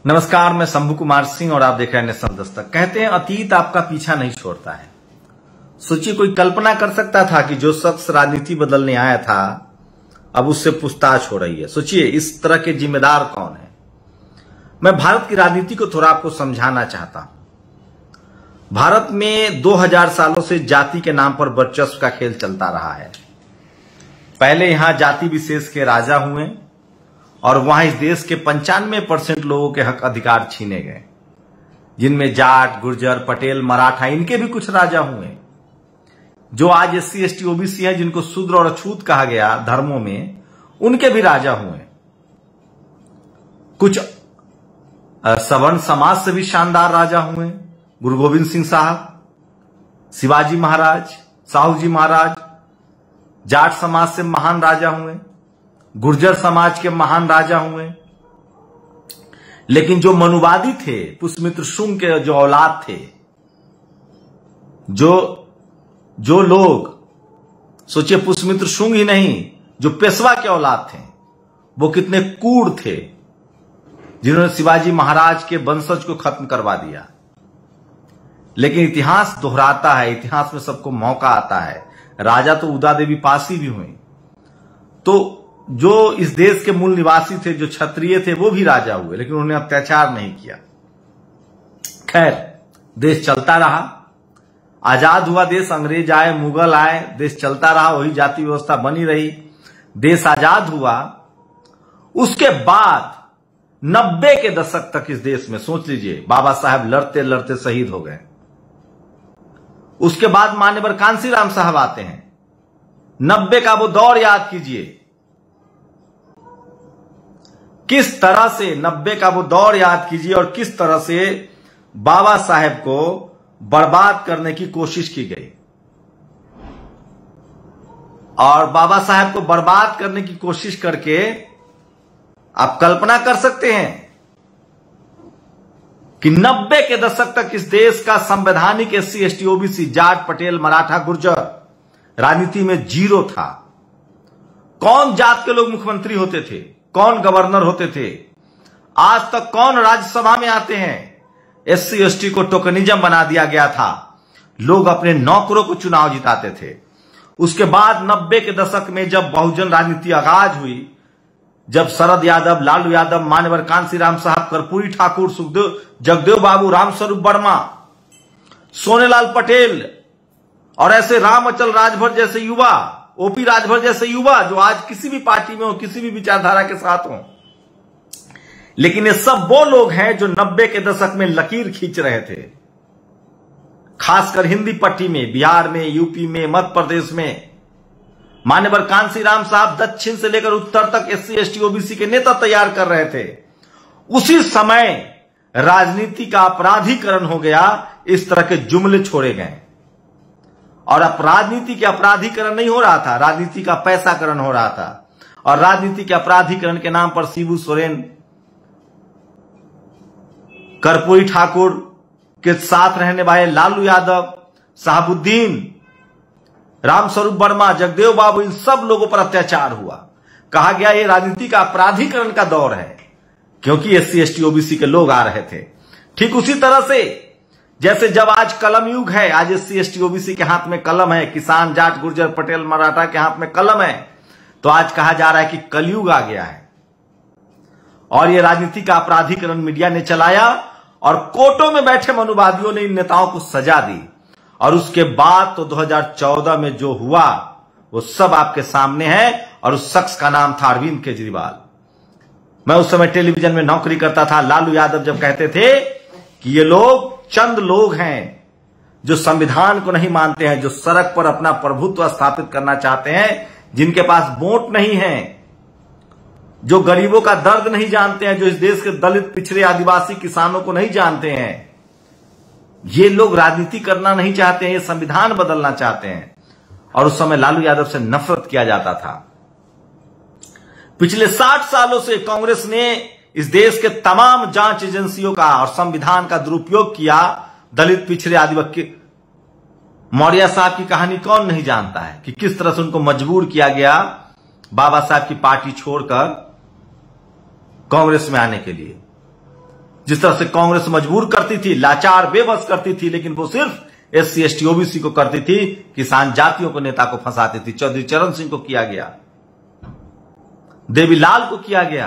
नमस्कार, मैं शंभू कुमार सिंह और आप देख रहे हैं नेशन दस्तक। कहते हैं अतीत आपका पीछा नहीं छोड़ता है। सोचिए, कोई कल्पना कर सकता था कि जो शख्स राजनीति बदलने आया था अब उससे पूछताछ हो रही है। सोचिए, इस तरह के जिम्मेदार कौन है। मैं भारत की राजनीति को थोड़ा आपको समझाना चाहता हूं। भारत में 2000 सालों से जाति के नाम पर वर्चस्व का खेल चलता रहा है। पहले यहां जाति विशेष के राजा हुए और वहां इस देश के 95% लोगों के हक अधिकार छीने गए, जिनमें जाट, गुर्जर, पटेल, मराठा, इनके भी कुछ राजा हुए। जो आज SC, ST, OBC हैं, जिनको शूद्र और अछूत कहा गया धर्मों में, उनके भी राजा हुए। कुछ सवर्ण समाज से भी शानदार राजा हुए। गुरु गोविंद सिंह साहब, शिवाजी महाराज, साहू जी महाराज। जाट समाज से महान राजा हुए, गुर्जर समाज के महान राजा हुए। लेकिन जो मनुवादी थे, पुष्यमित्र शुंग के जो औलाद थे, जो लोग, सोचिए, पुष्यमित्र शुंग ही नहीं, जो पेशवा के औलाद थे, वो कितने क्रूर थे, जिन्होंने शिवाजी महाराज के वंशज को खत्म करवा दिया। लेकिन इतिहास दोहराता है, इतिहास में सबको मौका आता है। राजा तो उदा देवी पासी भी हुई। तो जो इस देश के मूल निवासी थे, जो क्षत्रिय थे, वो भी राजा हुए, लेकिन उन्होंने अत्याचार नहीं किया। खैर, देश चलता रहा। आजाद हुआ देश, अंग्रेज आए, मुगल आए, देश चलता रहा, वही जाति व्यवस्था बनी रही। देश आजाद हुआ। उसके बाद 90 के दशक तक इस देश में, सोच लीजिए, बाबा साहब लड़ते लड़ते शहीद हो गए। उसके बाद मान्यवर कांशीराम साहब आते हैं। 90 का वो दौर याद कीजिए, किस तरह से 90 का वो दौर याद कीजिए और किस तरह से बाबा साहेब को बर्बाद करने की कोशिश की गई। और बाबा साहेब को बर्बाद करने की कोशिश करके आप कल्पना कर सकते हैं कि 90 के दशक तक इस देश का संवैधानिक SC, ST, OBC, Jat, Patel, Maratha, Gurjar राजनीति में जीरो था। कौन जात के लोग मुख्यमंत्री होते थे, कौन गवर्नर होते थे, आज तक कौन राज्यसभा में आते हैं। SC, ST को टोकनिज्म बना दिया गया था। लोग अपने नौकरों को चुनाव जिताते थे। उसके बाद 90 के दशक में जब बहुजन राजनीति आगाज हुई, जब शरद यादव, लालू यादव, मान्यवर कांशीराम साहब, कर्पूरी ठाकुर, सुखदेव, जगदेव बाबू, रामस्वरूप वर्मा, सोनेलाल पटेल और ऐसे राम अचल राजभर जैसे युवा, OP राजभर जैसे युवा, जो आज किसी भी पार्टी में हो, किसी भी विचारधारा के साथ हो। लेकिन ये सब वो लोग हैं जो 90 के दशक में लकीर खींच रहे थे, खासकर हिंदी पट्टी में, बिहार में, यूपी में, मध्य प्रदेश में। मान्यवर कांशीराम साहब दक्षिण से लेकर उत्तर तक SC, ST, OBC के नेता तैयार कर रहे थे। उसी समय राजनीति का अपराधीकरण हो गया, इस तरह के जुमले छोड़े गए। और अब राजनीति के अपराधीकरण नहीं हो रहा था, राजनीति का पैसाकरण हो रहा था। और राजनीति के अपराधीकरण के नाम पर शिबू सोरेन, कर्पूरी ठाकुर के साथ रहने वाले लालू यादव, साहबुद्दीन, रामस्वरूप वर्मा, जगदेव बाबू, इन सब लोगों पर अत्याचार हुआ। कहा गया ये राजनीति का अपराधीकरण का दौर है, क्योंकि SC, ST, OBC के लोग आ रहे थे। ठीक उसी तरह से जैसे जब आज कलम युग है, आज SC, ST, OBC के हाथ में कलम है, किसान, जाट, गुर्जर, पटेल, मराठा के हाथ में कलम है, तो आज कहा जा रहा है कि कलयुग आ गया है। और यह राजनीति का अपराधीकरण मीडिया ने चलाया और कोर्टों में बैठे मनुवादियों ने इन नेताओं को सजा दी। और उसके बाद तो 2014 में जो हुआ वो सब आपके सामने है। और उस शख्स का नाम था अरविंद केजरीवाल। मैं उस समय टेलीविजन में नौकरी करता था। लालू यादव जब कहते थे कि ये लोग चंद लोग हैं जो संविधान को नहीं मानते हैं, जो सड़क पर अपना प्रभुत्व स्थापित करना चाहते हैं, जिनके पास वोट नहीं है, जो गरीबों का दर्द नहीं जानते हैं, जो इस देश के दलित, पिछड़े, आदिवासी, किसानों को नहीं जानते हैं, ये लोग राजनीति करना नहीं चाहते हैं, ये संविधान बदलना चाहते हैं। और उस समय लालू यादव से नफरत किया जाता था। पिछले 60 सालों से कांग्रेस ने इस देश के तमाम जांच एजेंसियों का और संविधान का दुरुपयोग किया। दलित, पिछड़े, आदिवासी, मौर्य साहब की कहानी कौन नहीं जानता है कि किस तरह से उनको मजबूर किया गया बाबा साहब की पार्टी छोड़कर कांग्रेस में आने के लिए। जिस तरह से कांग्रेस मजबूर करती थी, लाचार बेबस करती थी, लेकिन वो सिर्फ SC ST OBC को करती थी, किसान जातियों को नेता को फंसाती थी। चौधरी चरण सिंह को किया गया, देवीलाल को किया गया।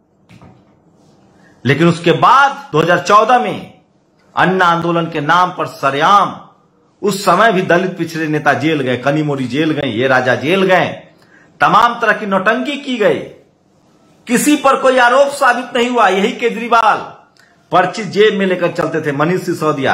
लेकिन उसके बाद 2014 में अन्ना आंदोलन के नाम पर सरेआम उस समय भी दलित पिछड़े नेता जेल गए, कनीमोरी जेल गए, ये राजा जेल गए, तमाम तरह की नौटंकी की गई, किसी पर कोई आरोप साबित नहीं हुआ। यही केजरीवाल पर्ची जेब में लेकर चलते थे, मनीष सिसोदिया,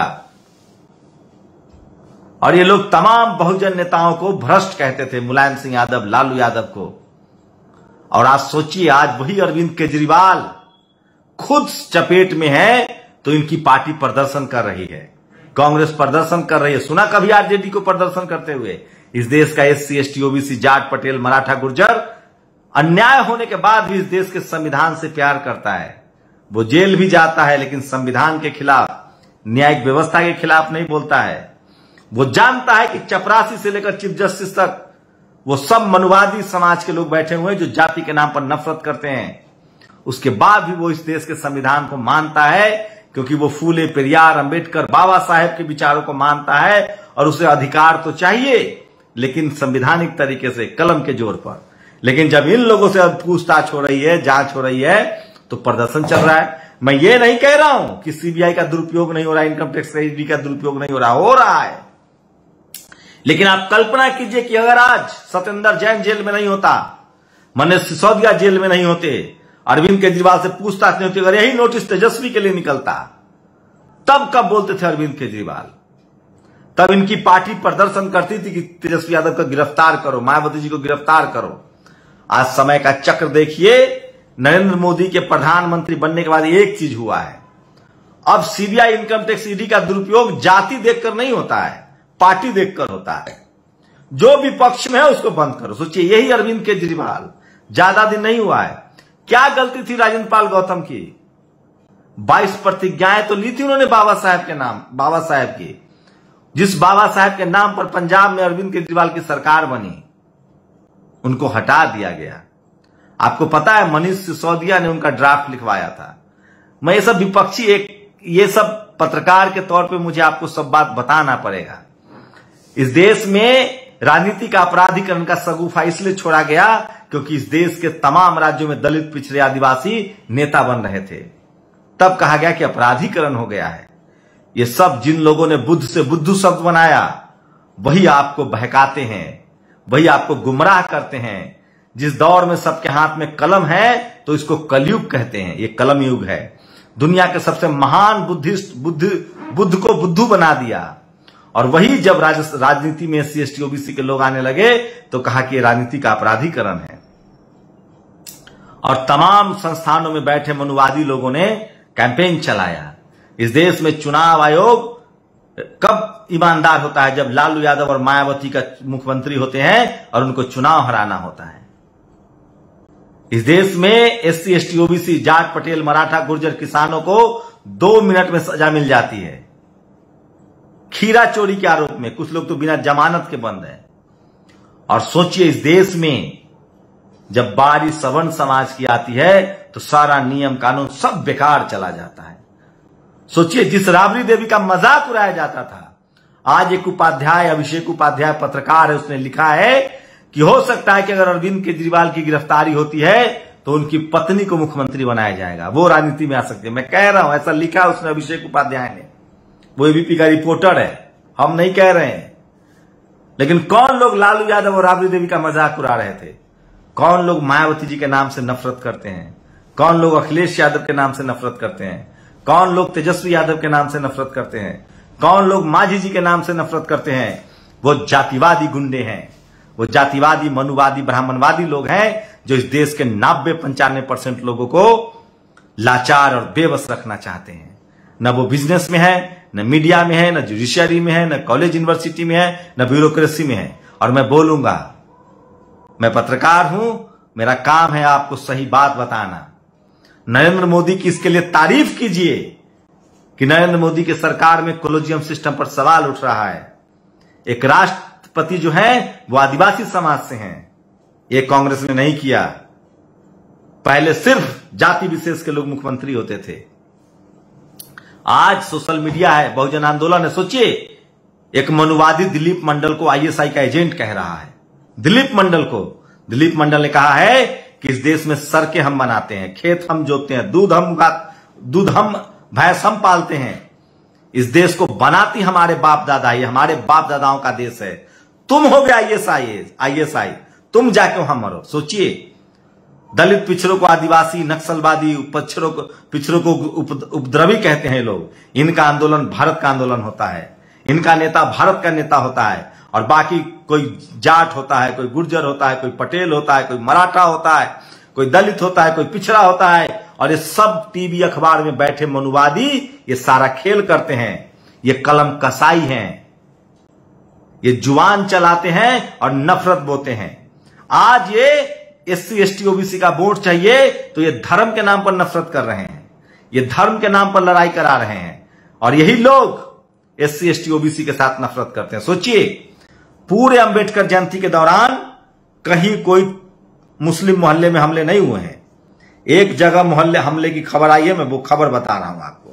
और ये लोग तमाम बहुजन नेताओं को भ्रष्ट कहते थे, मुलायम सिंह यादव, लालू यादव को। और आज सोचिए, आज वही अरविंद केजरीवाल खुद चपेट में है तो इनकी पार्टी प्रदर्शन कर रही है, कांग्रेस प्रदर्शन कर रही है। सुना कभी आरजेडी को प्रदर्शन करते हुए? इस देश का SC ST OBC Jat Patel Maratha Gurjar अन्याय होने के बाद भी इस देश के संविधान से प्यार करता है। वो जेल भी जाता है, लेकिन संविधान के खिलाफ, न्यायिक व्यवस्था के खिलाफ नहीं बोलता है। वो जानता है कि चपरासी से लेकर चीफ जस्टिस तक वो सब मनुवादी समाज के लोग बैठे हुए हैं जो जाति के नाम पर नफरत करते हैं। उसके बाद भी वो इस देश के संविधान को मानता है, क्योंकि वो फूले, पेरियार, अंबेडकर, बाबा साहेब के विचारों को मानता है। और उसे अधिकार तो चाहिए, लेकिन संवैधानिक तरीके से, कलम के जोर पर। लेकिन जब इन लोगों से पूछताछ हो रही है, जांच हो रही है, तो प्रदर्शन चल रहा है। मैं ये नहीं कह रहा हूं कि CBI का दुरुपयोग नहीं हो रहा है, इनकम टैक्स ED का दुरुपयोग नहीं हो रहा है। लेकिन आप कल्पना कीजिए कि अगर आज सत्येंद्र जैन जेल में नहीं होता, मनीष सिसोदिया जेल में नहीं होते, अरविंद केजरीवाल से पूछताछ नहीं होती, अगर यही नोटिस तेजस्वी के लिए निकलता, तब कब बोलते थे अरविंद केजरीवाल? तब इनकी पार्टी प्रदर्शन करती थी कि तेजस्वी यादव को गिरफ्तार करो, मायावती जी को गिरफ्तार करो। आज समय का चक्र देखिए, नरेंद्र मोदी के प्रधानमंत्री बनने के बाद एक चीज हुआ है, अब CBI, इनकम टैक्स ED का दुरुपयोग जाति देखकर नहीं होता है, पार्टी देखकर होता है। जो विपक्ष में है उसको बंद करो। सोचिए, यही अरविंद केजरीवाल, ज्यादा दिन नहीं हुआ है, क्या गलती थी राजेंद्र पाल गौतम की? 22 प्रतिज्ञाएं तो ली थी उन्होंने बाबा साहेब के नाम, बाबा साहेब की। जिस बाबा साहेब के नाम पर पंजाब में अरविंद केजरीवाल की सरकार बनी, उनको हटा दिया गया। आपको पता है, मनीष सिसोदिया ने उनका ड्राफ्ट लिखवाया था। मैं ये सब विपक्षी, ये सब पत्रकार के तौर पे मुझे आपको सब बात बताना पड़ेगा। इस देश में राजनीति का अपराधीकरण का सगुफा इसलिए छोड़ा गया क्योंकि इस देश के तमाम राज्यों में दलित, पिछड़े, आदिवासी नेता बन रहे थे। तब कहा गया कि अपराधीकरण हो गया है। ये सब जिन लोगों ने बुद्ध से बुद्धू शब्द बनाया, वही आपको बहकाते हैं, वही आपको गुमराह करते हैं। जिस दौर में सबके हाथ में कलम है, तो इसको कलयुग कहते हैं। ये कलम युग है। दुनिया के सबसे महान बुद्धिस्ट बुद्ध को बुद्धू बना दिया। और वही जब राजनीति में SC ST OBC के लोग आने लगे, तो कहा कि राजनीति का अपराधीकरण है। और तमाम संस्थानों में बैठे मनुवादी लोगों ने कैंपेन चलाया। इस देश में चुनाव आयोग कब ईमानदार होता है? जब लालू यादव और मायावती का मुख्यमंत्री होते हैं और उनको चुनाव हराना होता है। इस देश में SC ST OBC, Jat Patel Maratha Gurjar किसानों को 2 मिनट में सजा मिल जाती है, खीरा चोरी के आरोप में। कुछ लोग तो बिना जमानत के बंद हैं। और सोचिए, इस देश में जब बारी सवर्ण समाज की आती है, तो सारा नियम कानून सब बेकार चला जाता है। सोचिए, जिस राबड़ी देवी का मजाक उड़ाया जाता था, आज एक उपाध्याय, अभिषेक उपाध्याय पत्रकार है, उसने लिखा है कि हो सकता है कि अगर अरविंद केजरीवाल की गिरफ्तारी होती है तो उनकी पत्नी को मुख्यमंत्री बनाया जाएगा, वो राजनीति में आ सकती है। मैं कह रहा हूं, ऐसा लिखा उसने, अभिषेक उपाध्याय ने। वो ABP का रिपोर्टर है, हम नहीं कह रहे हैं। लेकिन कौन लोग लालू यादव और राबड़ी देवी का मजाक उड़ा रहे थे? कौन लोग मायावती जी के नाम से नफरत करते हैं? कौन लोग अखिलेश यादव के नाम से नफरत करते हैं? कौन लोग तेजस्वी यादव के नाम से नफरत करते हैं? कौन लोग मांझी जी के नाम से नफरत करते हैं? वो जातिवादी गुंडे हैं, वो जातिवादी, मनुवादी, ब्राह्मणवादी लोग हैं जो इस देश के 90-95% लोगों को लाचार और बेबस रखना चाहते हैं। न वो बिजनेस में है, न मीडिया में है, न जुडिशियरी में है, न कॉलेज यूनिवर्सिटी में है, न ब्यूरोक्रेसी में है। और मैं बोलूंगा, मैं पत्रकार हूं, मेरा काम है आपको सही बात बताना। नरेंद्र मोदी की इसके लिए तारीफ कीजिए कि नरेंद्र मोदी की सरकार में कोलोजियम सिस्टम पर सवाल उठ रहा है। एक राष्ट्रपति जो है वो आदिवासी समाज से हैं। ये कांग्रेस ने नहीं किया। पहले सिर्फ जाति विशेष के लोग मुख्यमंत्री होते थे। आज सोशल मीडिया है, बहुजन आंदोलन है। सोचिए, एक मनुवादी दिलीप मंडल को आईएसआई का एजेंट कह रहा है। दिलीप मंडल ने कहा है कि इस देश में सड़कें हम बनाते हैं, खेत हम जोतते हैं, दूध हम भैंस हम पालते हैं। इस देश को बनाती हमारे बाप दादा, ये हमारे बाप दादाओं का देश है। तुम हो गया आईएसआई, तुम जाके वहां मरो। सोचिए, दलित पिछड़ों को आदिवासी, नक्सलवादी, पिछड़ों को उपद्रवी कहते हैं लोग। इनका आंदोलन भारत का आंदोलन होता है, इनका नेता भारत का नेता होता है, और बाकी कोई जाट होता है, कोई गुर्जर होता है, कोई पटेल होता है, कोई मराठा होता है, कोई दलित होता है, कोई पिछड़ा होता है, और ये सब टीवी अखबार में बैठे मनुवादी ये सारा खेल करते हैं। ये कलम कसाई हैं, ये जुबान चलाते हैं और नफरत बोते हैं। आज ये एससी एसटी ओबीसी का वोट चाहिए तो ये धर्म के नाम पर नफरत कर रहे हैं, ये धर्म के नाम पर लड़ाई करा रहे हैं, और यही लोग एससी एसटी ओबीसी के साथ नफरत करते हैं। सोचिए, पूरे अंबेडकर जयंती के दौरान कहीं कोई मुस्लिम मोहल्ले में हमले नहीं हुए हैं। एक जगह मोहल्ले हमले की खबर आई है, मैं वो खबर बता रहा हूं आपको,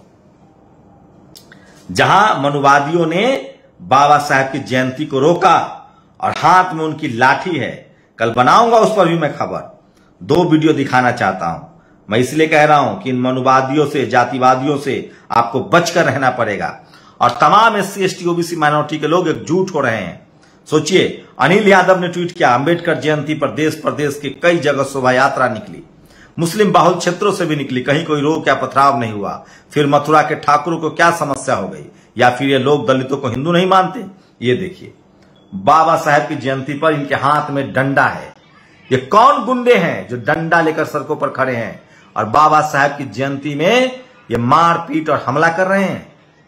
जहां मनुवादियों ने बाबा साहब की जयंती को रोका और हाथ में उनकी लाठी है। कल बनाऊंगा उस पर भी मैं खबर, 2 वीडियो दिखाना चाहता हूं। मैं इसलिए कह रहा हूं कि इन मनुवादियों से, जातिवादियों से आपको बचकर रहना पड़ेगा, और तमाम एससी एसटी ओबीसी माइनॉरिटी के लोग एकजुट हो रहे हैं। सोचिए, अनिल यादव ने ट्वीट किया, अंबेडकर जयंती पर देश प्रदेश की कई जगह शोभा यात्रा निकली, मुस्लिम बाहुल क्षेत्रों से भी निकली, कहीं कोई रोक या पथराव नहीं हुआ। फिर मथुरा के ठाकुरों को क्या समस्या हो गई, या फिर ये लोग दलितों को हिंदू नहीं मानते? ये देखिए, बाबा साहब की जयंती पर इनके हाथ में डंडा है। ये कौन गुंडे हैं जो डंडा लेकर सड़कों पर खड़े हैं और बाबा साहब की जयंती में ये मारपीट और हमला कर रहे हैं?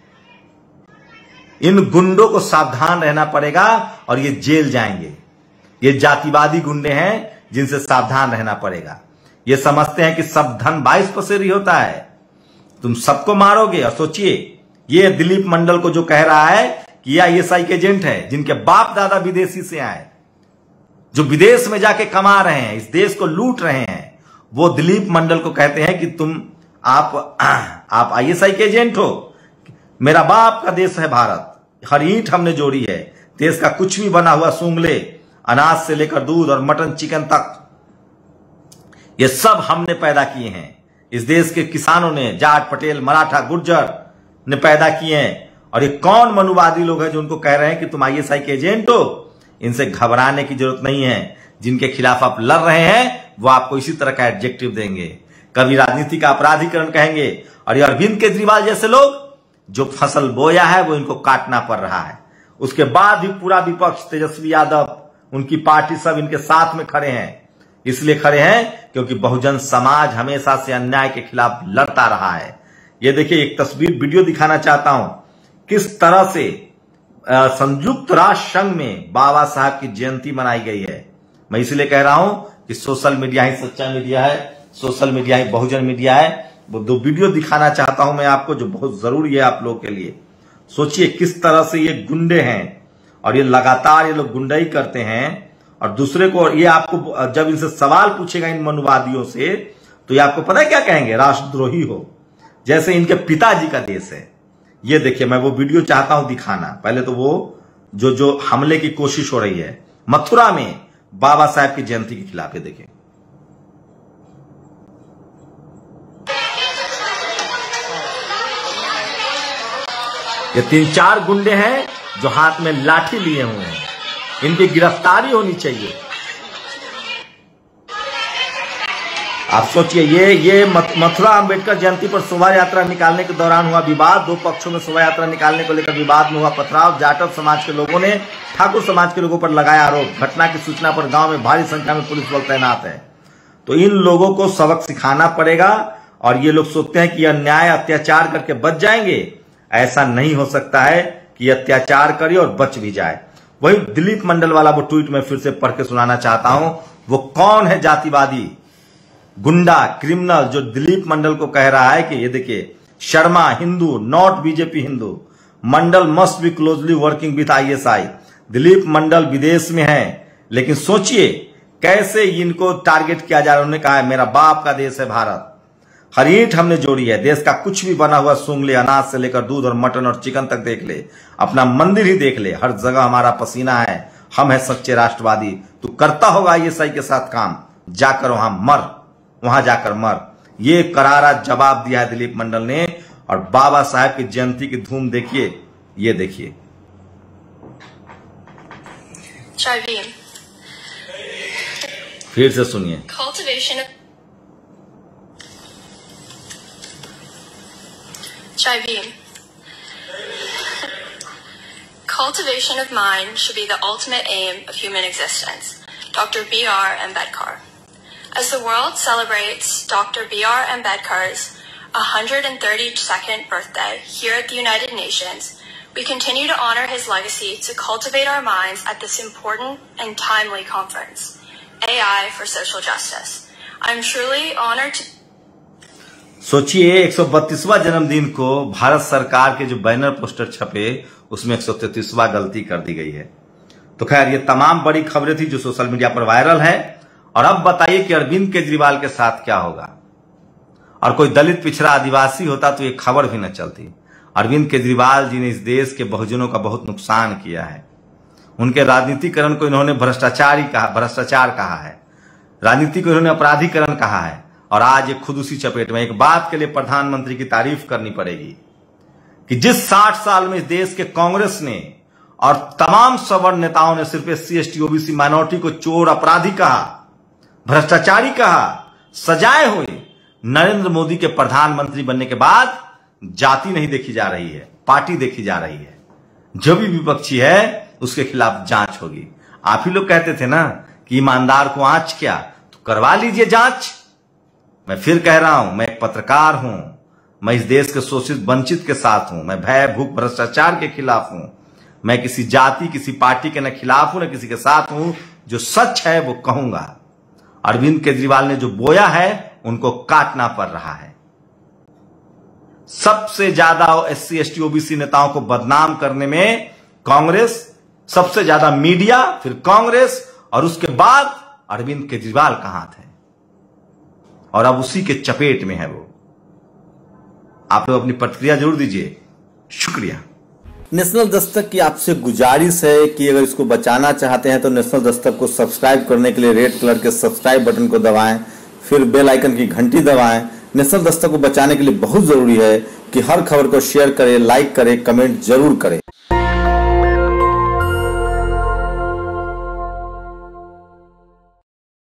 इन गुंडों को सावधान रहना पड़ेगा और ये जेल जाएंगे। ये जातिवादी गुंडे हैं जिनसे सावधान रहना पड़ेगा। ये समझते हैं कि सब धन 22 पसेरी होता है, तुम सबको मारोगे। और सोचिए, ये दिलीप मंडल को जो कह रहा है कि ये आईएसआई के एजेंट है, जिनके बाप दादा विदेशी से आए, जो विदेश में जाके कमा रहे हैं, इस देश को लूट रहे हैं, वो दिलीप मंडल को कहते हैं कि आप आईएसआई के एजेंट हो। मेरा बाप का देश है भारत, हर ईंट हमने जोड़ी है, देश का कुछ भी बना हुआ सूंगले, अनाज से लेकर दूध और मटन चिकन तक, ये सब हमने पैदा किए हैं। इस देश के किसानों ने, जाट पटेल मराठा गुर्जर ने पैदा किए हैं। और ये कौन मनुवादी लोग हैं जो उनको कह रहे हैं कि तुम आईएसआई के एजेंट हो? इनसे घबराने की जरूरत नहीं है। जिनके खिलाफ आप लड़ रहे हैं वो आपको इसी तरह का एडजेक्टिव देंगे, कभी राजनीति का अपराधीकरण कहेंगे। और ये अरविंद केजरीवाल जैसे लोग, जो फसल बोया है वो इनको काटना पड़ रहा है। उसके बाद भी पूरा विपक्ष, तेजस्वी यादव, उनकी पार्टी, सब इनके साथ में खड़े हैं। इसलिए खड़े हैं क्योंकि बहुजन समाज हमेशा से अन्याय के खिलाफ लड़ता रहा है। ये देखिए, एक तस्वीर वीडियो दिखाना चाहता हूं, किस तरह से संयुक्त राष्ट्र संघ में बाबा साहब की जयंती मनाई गई है। मैं इसलिए कह रहा हूं कि सोशल मीडिया ही सच्चा मीडिया है, सोशल मीडिया ही बहुजन मीडिया है। वो 2 वीडियो दिखाना चाहता हूं मैं आपको, जो बहुत जरूरी है आप लोगों के लिए। सोचिए किस तरह से ये गुंडे हैं, और ये लगातार ये लोग गुंडाई करते हैं। और दूसरे को, ये आपको जब इनसे सवाल पूछेगा इन मनुवादियों से, तो ये आपको पता है क्या कहेंगे? राष्ट्रद्रोही हो, जैसे इनके पिताजी का देश है। ये देखिए, मैं वो वीडियो चाहता हूं दिखाना। पहले तो वो जो हमले की कोशिश हो रही है मथुरा में बाबा साहब की जयंती के खिलाफ, ये देखिए। ये 3-4 गुंडे हैं जो हाथ में लाठी लिए हुए हैं, इनकी गिरफ्तारी होनी चाहिए। आप सोचिए, ये मथुरा अंबेडकर जयंती पर शोभा यात्रा निकालने के दौरान हुआ विवाद। 2 पक्षों में शोभा यात्रा निकालने को लेकर विवाद में हुआ पथराव। जाटव समाज के लोगों ने ठाकुर समाज के लोगों पर लगाया आरोप। घटना की सूचना पर गांव में भारी संख्या में पुलिस बल तैनात है। तो इन लोगों को सबक सिखाना पड़ेगा। और ये लोग सोचते हैं कि अन्याय अत्याचार करके बच जाएंगे, ऐसा नहीं हो सकता है कि अत्याचार करे और बच भी जाए। वही दिलीप मंडल वाला वो ट्वीट में फिर से पढ़ के सुनाना चाहता हूं। वो कौन है जातिवादी गुंडा क्रिमिनल जो दिलीप मंडल को कह रहा है कि ये देखिए, Sharma Hindu, not BJP Hindu, Mandal must be closely working with ISI. Dilip Mandal विदेश में है, लेकिन सोचिए कैसे इनको टारगेट किया जा रहा है। उन्होंने कहा है मेरा बाप का देश है भारत, हर ईंट हमने जोड़ी है। देश का कुछ भी बना हुआ सूंघ ले, अनाज से लेकर दूध और मटन और चिकन तक देख ले, अपना मंदिर ही देख ले, हर जगह हमारा पसीना है। हम है सच्चे राष्ट्रवादी। तू करता होगा आईएसआई के साथ काम, जाकर वहां मर, वहां जाकर मर। ये करारा जवाब दिया है दिलीप मंडल ने। और बाबा साहेब की जयंती की धूम देखिए, ये देखिए। फिर से सुनिए। Cultivation of mind should be the ultimate aim of human existence. Dr. B.R. Ambedkar. As the world celebrates Dr. B.R. Ambedkar's 132nd birthday here at the United Nations, we continue to honor his legacy to cultivate our minds at this important and timely conference, AI for Social Justice. I'm truly honored to सोचिए 132वां जन्मदिन को भारत सरकार के जो banner poster छपे उसमें 133वां गलती कर दी गई है। तो खैर ये तमाम बड़ी खबरें थी जो सोशल मीडिया पर वायरल है। और अब बताइए कि अरविंद केजरीवाल के साथ क्या होगा। और कोई दलित पिछड़ा आदिवासी होता तो ये खबर भी न चलती। अरविंद केजरीवाल जी ने इस देश के बहुजनों का बहुत नुकसान किया है। उनके राजनीतिकरण को इन्होंने भ्रष्टाचार कहा है, राजनीति को इन्होंने अपराधीकरण कहा है। और आज ये खुद उसी चपेट में। एक बात के लिए प्रधानमंत्री की तारीफ करनी पड़ेगी कि जिस 60 साल में इस देश के कांग्रेस ने और तमाम सवर्ण नेताओं ने सिर्फ SC ST OBC माइनॉरिटी को चोर, अपराधी कहा, भ्रष्टाचारी कहा, सजाए हुए, नरेंद्र मोदी के प्रधानमंत्री बनने के बाद जाति नहीं देखी जा रही है, पार्टी देखी जा रही है। जो भी विपक्षी है उसके खिलाफ जांच होगी। आप ही लोग कहते थे ना कि ईमानदार को आंच क्या, तो करवा लीजिए जांच। मैं फिर कह रहा हूं, मैं एक पत्रकार हूं, मैं इस देश के शोषित वंचित के साथ हूं, मैं भय भूख भ्रष्टाचार के खिलाफ हूं। मैं किसी जाति, किसी पार्टी के न खिलाफ हूं न किसी के साथ हूं। जो सच है वो कहूंगा। अरविंद केजरीवाल ने जो बोया है उनको काटना पड़ रहा है। सबसे ज्यादा SC ST OBC नेताओं को बदनाम करने में कांग्रेस, सबसे ज्यादा मीडिया, फिर कांग्रेस, और उसके बाद अरविंद केजरीवाल का हाथ है। और अब उसी के चपेट में है वो। आप लोग अपनी प्रतिक्रिया जरूर दीजिए। शुक्रिया। नेशनल दस्तक की आपसे गुजारिश है कि अगर इसको बचाना चाहते हैं तो नेशनल दस्तक को सब्सक्राइब करने के लिए रेड कलर के सब्सक्राइब बटन को दबाएं, फिर बेल आइकन की घंटी दबाएं। नेशनल दस्तक को बचाने के लिए बहुत जरूरी है कि हर खबर को शेयर करें, लाइक करें, कमेंट जरूर करें।